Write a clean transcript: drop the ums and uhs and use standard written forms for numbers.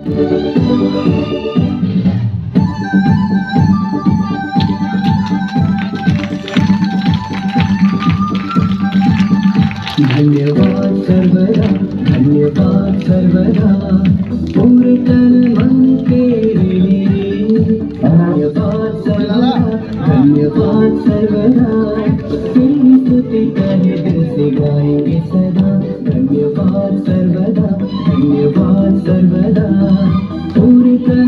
धन्यवाद सर्वदा, धन्यवाद सर्वदा, पूरे तन मन के लिए। धन्यवाद सर्वदा, धन्यवाद सर्वदा, तेरी स्तुति तहे दिल से गाएंगे सदा। धन्यवाद सर्वदा, धन्यवाद सर्वदा, पूरे